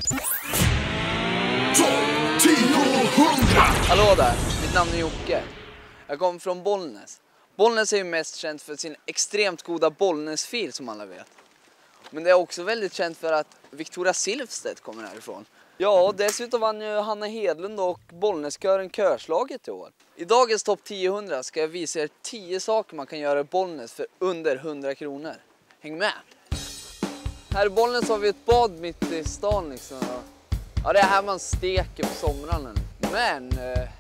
Hallå där, mitt namn är Jocke. Jag kommer från Bollnäs. Bollnäs är ju mest känt för sin extremt goda Bollnäsfil som alla vet. Men det är också väldigt känt för att Victoria Silvstedt kommer härifrån. Ja, och dessutom vann ju Hanna Hedlund och Bollnäskören körslaget i år. I dagens topp 10 ska jag visa er 10 saker man kan göra i Bollnäs för under 100 kronor. Häng med! Här i Bollnäs har vi ett bad mitt i stan liksom. Ja, det är här man steker på somrarna. Men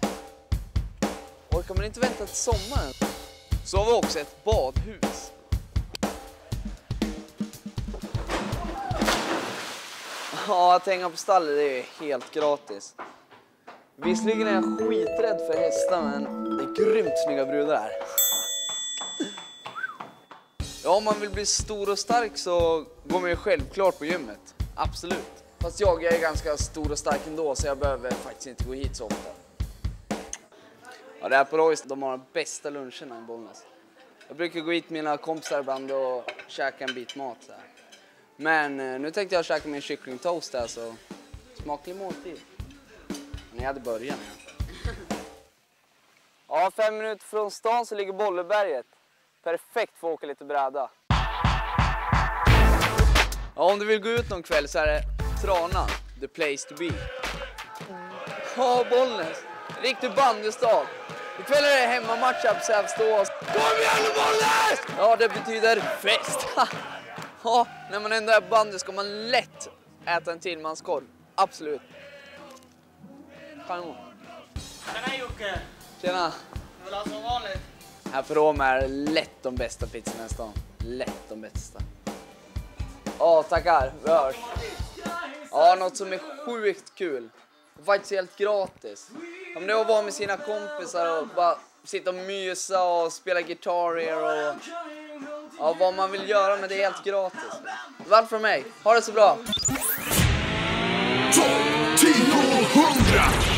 orkar man inte vänta till sommaren så har vi också ett badhus. Ja, att hänga på stallet det är helt gratis. Visserligen är jag skiträdd för hästar, men det är grymt snygga brudar här. Ja, om man vill bli stor och stark så går man ju självklart på gymmet. Absolut. Fast jag är ganska stor och stark ändå så jag behöver faktiskt inte gå hit så ofta. Ja, det här på Royce, de har de bästa luncherna i Bollnäs. Jag brukar gå hit med mina kompisar ibland och käka en bit mat så här. Men nu tänkte jag käka min kycklingtoast där, så smaklig måltid. Men jag hade börjat med. Ja, 5 minuter från stan så ligger Bolleberget. Perfekt för att åka lite bräda. Ja, om du vill gå ut någon kväll så är det Tranan, the place to be. Ja, Bollnäs, riktig bandystad. Ikväll är det hemmamatch på Sävstås. Kom igen Bollnäs! Ja, det betyder fest. Ja, när man ändå är bandy ska man lätt äta en tillmanskorv. Absolut. Kanon. Tjena Jocke! Tjena. Du vill ha som vanligt? Här på Rom är lätt de bästa pizzorna i stan. Lätt de bästa. Ja, tackar. Vi hörs. Ja, något som är sjukt kul. Och faktiskt helt gratis. Om det är att vara med sina kompisar och bara sitta och mysa och spela gitarrer och ja, vad man vill göra, men det är helt gratis. Varför för mig? Ha det så bra! 12, 10, 100!